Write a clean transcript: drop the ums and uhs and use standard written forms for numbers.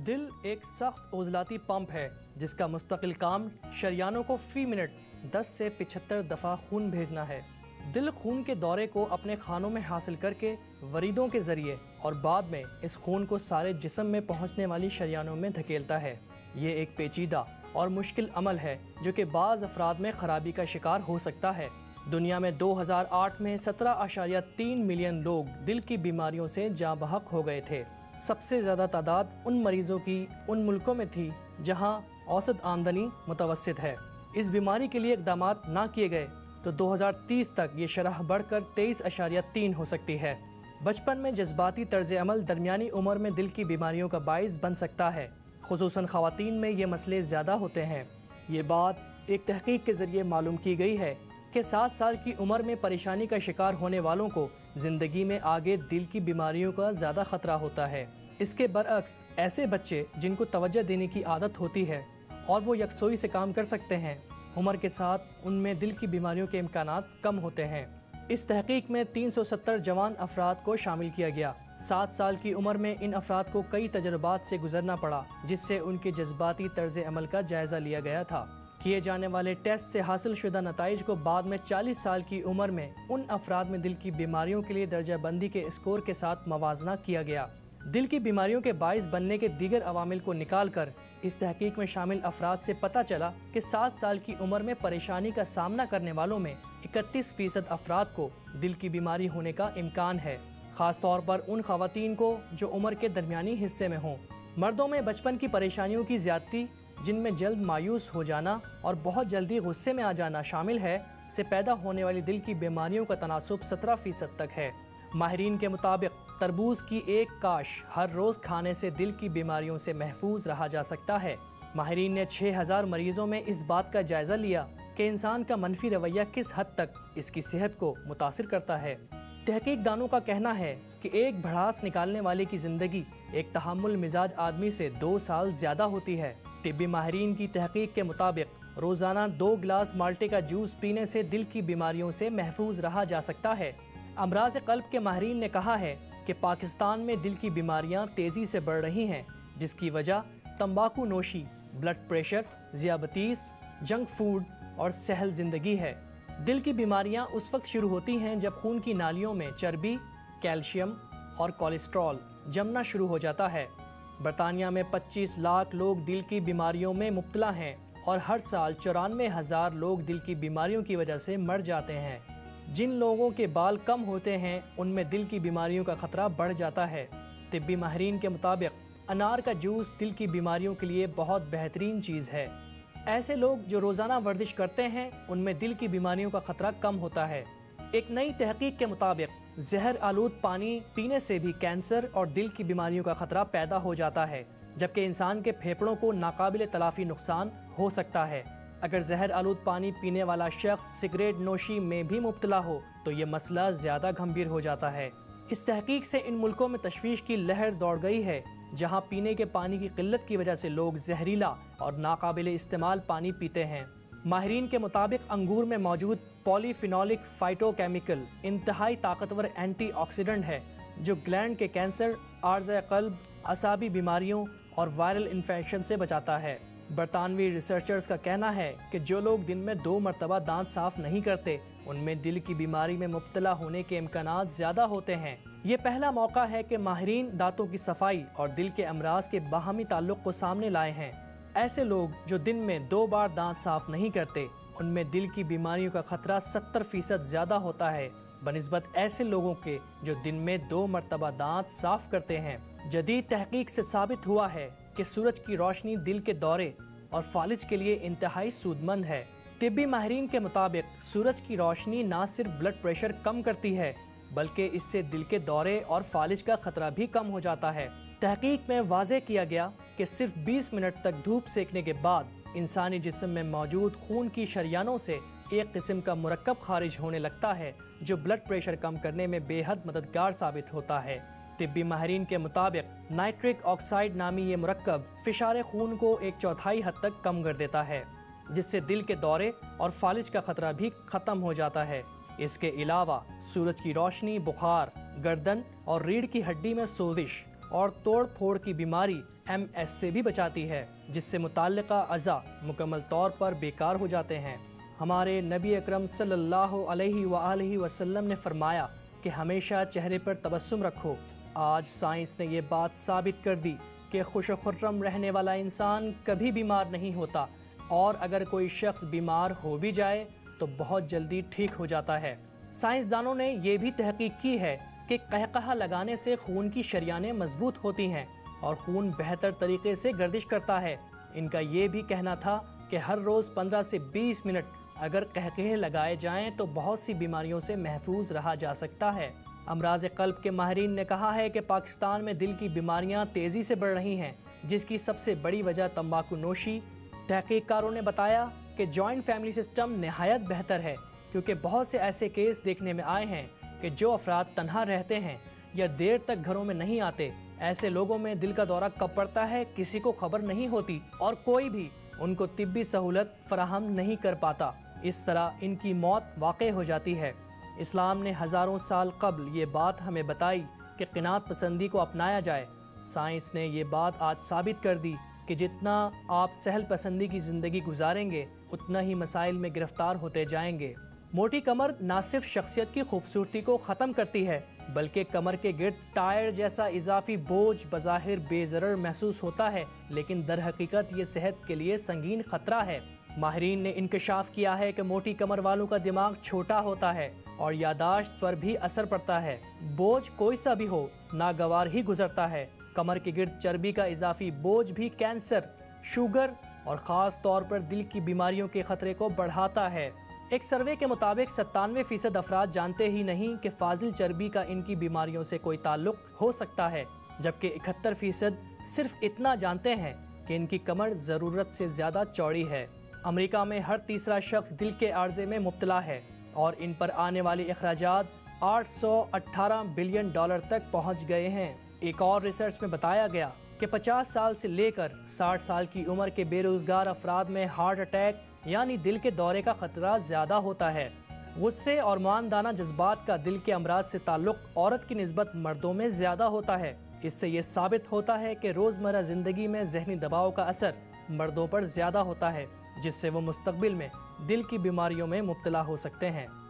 دل ایک سخت عضلاتی پمپ ہے جس کا مستقل کام شریانوں کو فی منٹ 10 سے 75 دفعہ خون بھیجنا ہے۔ دل خون کے دورے کو اپنے خانوں میں حاصل کر کے وریدوں کے ذریعے اور بعد میں اس خون کو سارے جسم میں پہنچنے والی شریانوں میں دھکیلتا ہے۔ یہ ایک پیچیدہ اور مشکل عمل ہے جو کہ بعض افراد میں خرابی کا شکار ہو سکتا ہے۔ دنیا میں 2008 میں 17.3 ملین لوگ دل کی بیماریوں سے جاں بحق ہو گئے تھے۔ سب سے زیادہ تعداد ان مریضوں کی ان ملکوں میں تھی جہاں اوسط آمدنی متوسط ہے۔ اس بیماری کے لیے اقدامات نہ کیے گئے تو 2030 تک یہ شرح بڑھ کر 23.3 ہو سکتی ہے۔ بچپن میں جذباتی طرز عمل درمیانی عمر میں دل کی بیماریوں کا باعث بن سکتا ہے، خصوصاً خواتین میں یہ مسئلے زیادہ ہوتے ہیں۔ یہ بات ایک تحقیق کے ذریعے معلوم کی گئی ہے کہ 7 سال کی عمر میں پریشانی کا شکار ہونے والوں کو زندگی میں آگے دل کی بیماریوں کا زیادہ خطرہ ہوتا ہے۔ اس کے برعکس ایسے بچے جن کو توجہ دینے کی عادت ہوتی ہے اور وہ یکسوئی سے کام کر سکتے ہیں، عمر کے ساتھ ان میں دل کی بیماریوں کے امکانات کم ہوتے ہیں۔ اس تحقیق میں 370 جوان افراد کو شامل کیا گیا۔ 7 سال کی عمر میں ان افراد کو کئی تجربات سے گزرنا پڑا جس سے ان کے جذباتی طرز عمل کا جائزہ لیا گیا تھا۔ کیے جانے والے ٹیسٹ سے حاصل شدہ نتائج کو بعد میں 40 سال کی عمر میں ان افراد میں دل کی بیماریوں کے لیے درجہ بندی کے اسکور کے ساتھ موازنہ کیا گیا۔ دل کی بیماریوں کے باعث بننے کے دیگر عوامل کو نکال کر اس تحقیق میں شامل افراد سے پتہ چلا کہ 7 سال کی عمر میں پریشانی کا سامنا کرنے والوں میں 31% افراد کو دل کی بیماری ہونے کا امکان ہے، خاص طور پر ان خواتین کو جو عمر کے درمیانی حصے میں ہوں۔ مردوں میں بچپن کی پریشانیوں کی زیادتی، جن میں جلد مایوس ہو جانا اور بہت جلدی غصے میں آ جانا شامل ہے، سے پیدا ہونے والی دل کی بیماریوں کا تناسب 17% تک ہے۔ ماہرین کے مطابق تربوز کی ایک کاش ہر روز کھانے سے دل کی بیماریوں سے محفوظ رہا جا سکتا ہے۔ ماہرین نے 6000 مریضوں میں اس بات کا جائزہ لیا کہ انسان کا منفی رویہ کس حد تک اس کی صحت کو متاثر کرتا ہے۔ تحقیق دانوں کا کہنا ہے کہ ایک بھڑاس نکالنے والے کی زندگی ایک تحمل مزاج آدمی سے 2 سال زیادہ ہوتی ہے۔ طبی ماہرین کی تحقیق کے مطابق روزانہ 2 گلاس مالٹے کا جوس پینے سے دل کی بیماریوں سے محفوظ رہا جا سکتا ہے۔ امراض قلب کے ماہرین نے کہا ہے کہ پاکستان میں دل کی بیماریاں تیزی سے بڑھ رہی ہیں، جس کی وجہ تمباکو نوشی، بلڈ پریشر، ذیابیطس، جنک فوڈ اور سہل زندگی ہے۔ دل کی بیماریاں اس وقت شروع ہوتی ہیں جب خون کی نالیوں میں چربی، کیلشیم اور کولیسٹرول جمنا شروع ہو جاتا ہے۔ برطانیہ میں 25 لاکھ لوگ دل کی بیماریوں میں مبتلا ہیں اور ہر سال 94,000 لوگ دل کی بیماریوں کی وجہ سے مر جاتے ہیں۔ جن لوگوں کے بال کم ہوتے ہیں ان میں دل کی بیماریوں کا خطرہ بڑھ جاتا ہے۔ طبی ماہرین کے مطابق انار کا جوس دل کی بیماریوں کے لیے بہت بہترین چیز ہے۔ ایسے لوگ جو روزانہ ورزش کرتے ہیں ان میں دل کی بیماریوں کا خطرہ کم ہوتا ہے۔ ایک نئی تحقیق کے مطابق زہر آلود پانی پینے سے بھی کینسر اور دل کی بیماریوں کا خطرہ پیدا ہو جاتا ہے، جبکہ انسان کے پھیپھڑوں کو ناقابل تلافی نقصان ہو سکتا ہے۔ اگر زہر آلود پانی پینے والا شخص سگریٹ نوشی میں بھی مبتلا ہو تو یہ مسئلہ زیادہ گھمبیر ہو جاتا ہے۔ اس تحقیق سے ان ملکوں میں تشویش کی لہر دوڑ گئی ہے جہاں پینے کے پانی کی قلت کی وجہ سے لوگ زہریلا اور ناقابل استعمال پانی پیتے ہیں۔ ماہرین کے مطابق انگور میں موجود پولی فینولک فائٹو کیمیکل انتہائی طاقتور اینٹی آکسیڈنٹ ہے جو گلینڈ کے کینسر، عارضہ قلب، اعصابی بیماریوں اور وائرل انفیکشن سے بچاتا ہے۔ برطانوی ریسرچرز کا کہنا ہے کہ جو لوگ دن میں 2 مرتبہ دانت صاف نہیں کرتے ان میں دل کی بیماری میں مبتلا ہونے کے امکانات زیادہ ہوتے ہیں۔ یہ پہلا موقع ہے کہ ماہرین دانتوں کی صفائی اور دل کے امراض کے باہمی تعلق کو سامنے لائے ہیں۔ ایسے لوگ جو دن میں 2 بار دانت صاف نہیں کرتے ان میں دل کی بیماریوں کا خطرہ 70% زیادہ ہوتا ہے بنسبت ایسے لوگوں کے جو دن میں 2 مرتبہ دانت صاف کرتے ہیں۔ جدید تحقیق سے ثابت ہوا ہے کہ سورج کی روشنی دل کے دورے اور فالج کے لیے انتہائی سود مند ہے۔ طبی ماہرین کے مطابق سورج کی روشنی نہ صرف بلڈ پریشر کم کرتی ہے بلکہ اس سے دل کے دورے اور فالج کا خطرہ بھی کم ہو جاتا ہے۔ تحقیق میں واضح کیا گیا کہ صرف 20 منٹ تک دھوپ سیکنے کے بعد انسانی جسم میں موجود خون کی شریانوں سے ایک قسم کا مرکب خارج ہونے لگتا ہے جو بلڈ پریشر کم کرنے میں بے حد مددگار ثابت ہوتا ہے۔ طبی ماہرین کے مطابق نائٹرک آکسائڈ نامی یہ مرکب فشار خون کو 1/4 حد تک کم کر دیتا ہے جس سے دل کے دورے اور فالج کا خطرہ بھی ختم ہو جاتا ہے۔ اس کے علاوہ سورج کی روشنی بخار، گردن اور ریڑھ کی ہڈی میں سوزش اور توڑ پھوڑ کی بیماری MS سے بھی بچاتی ہے، جس سے متعلقہ اعضاء مکمل طور پر بیکار ہو جاتے ہیں۔ ہمارے نبی اکرم صلی اللہ علیہ وآلہ وسلم نے فرمایا کہ ہمیشہ چہرے پر تبسم رکھو۔ آج سائنس نے یہ بات ثابت کر دی کہ خوش و خرم رہنے والا انسان کبھی بیمار نہیں ہوتا، اور اگر کوئی شخص بیمار ہو بھی جائے تو بہت جلدی ٹھیک ہو جاتا ہے۔ سائنسدانوں نے یہ بھی تحقیق کی ہے کہ قہقہا لگانے سے خون کی شریانیں مضبوط ہوتی ہیں اور خون بہتر طریقے سے گردش کرتا ہے۔ ان کا یہ بھی کہنا تھا کہ ہر روز 15 سے 20 منٹ اگر قہقہے لگائے جائیں تو بہت سی بیماریوں سے محفوظ رہا جا سکتا ہے۔ امراض قلب کے ماہرین نے کہا ہے کہ پاکستان میں دل کی بیماریاں تیزی سے بڑھ رہی ہیں، جس کی سب سے بڑی وجہ تمباکو نوشی۔ تحقیق کاروں نے بتایا کہ جوائنٹ فیملی سسٹم نہایت بہتر ہے، کیونکہ بہت سے ایسے کیس دیکھنے میں آئے ہیں کہ جو افراد تنہا رہتے ہیں یا دیر تک گھروں میں نہیں آتے، ایسے لوگوں میں دل کا دورہ کب پڑتا ہے کسی کو خبر نہیں ہوتی، اور کوئی بھی ان کو طبی سہولت فراہم نہیں کر پاتا۔ اس طرح ان کی موت واقع ہو جاتی ہے۔ اسلام نے ہزاروں سال قبل یہ بات ہمیں بتائی کہ قناعت پسندی کو اپنایا جائے۔ سائنس نے یہ بات آج ثابت کر دی کہ جتنا آپ سہل پسندی کی زندگی گزاریں گے اتنا ہی مسائل میں گرفتار ہوتے جائیں گے۔ موٹی کمر نہ صرف شخصیت کی خوبصورتی کو ختم کرتی ہے بلکہ کمر کے گرد ٹائر جیسا اضافی بوجھ بظاہر بے ضرر محسوس ہوتا ہے، لیکن در حقیقت یہ صحت کے لیے سنگین خطرہ ہے۔ ماہرین نے انکشاف کیا ہے کہ موٹی کمر والوں کا دماغ چھوٹا ہوتا ہے اور یادداشت پر بھی اثر پڑتا ہے۔ بوجھ کوئی سا بھی ہو ناگوار ہی گزرتا ہے۔ کمر کے گرد چربی کا اضافی بوجھ بھی کینسر، شوگر اور خاص طور پر دل کی بیماریوں کے خطرے کو بڑھاتا ہے۔ ایک سروے کے مطابق 97% افراد جانتے ہی نہیں کہ فاضل چربی کا ان کی بیماریوں سے کوئی تعلق ہو سکتا ہے، جبکہ 71% صرف اتنا جانتے ہیں کہ ان کی کمر ضرورت سے زیادہ چوڑی ہے۔ امریکہ میں ہر تیسرا شخص دل کے عارضے میں مبتلا ہے اور ان پر آنے والی اخراجات $818 بلین تک پہنچ گئے ہیں۔ ایک اور ریسرچ میں بتایا گیا کہ 50 سال سے لے کر 60 سال کی عمر کے بے روزگار افراد میں ہارٹ اٹیک یعنی دل کے دورے کا خطرہ زیادہ ہوتا ہے۔ غصے اور معاندانہ جذبات کا دل کے امراض سے تعلق عورت کی نسبت مردوں میں زیادہ ہوتا ہے۔ اس سے یہ ثابت ہوتا ہے کہ روزمرہ زندگی میں ذہنی دباؤ کا اثر مردوں پر زیادہ ہوتا ہے، جس سے وہ مستقبل میں دل کی بیماریوں میں مبتلا ہو سکتے ہیں۔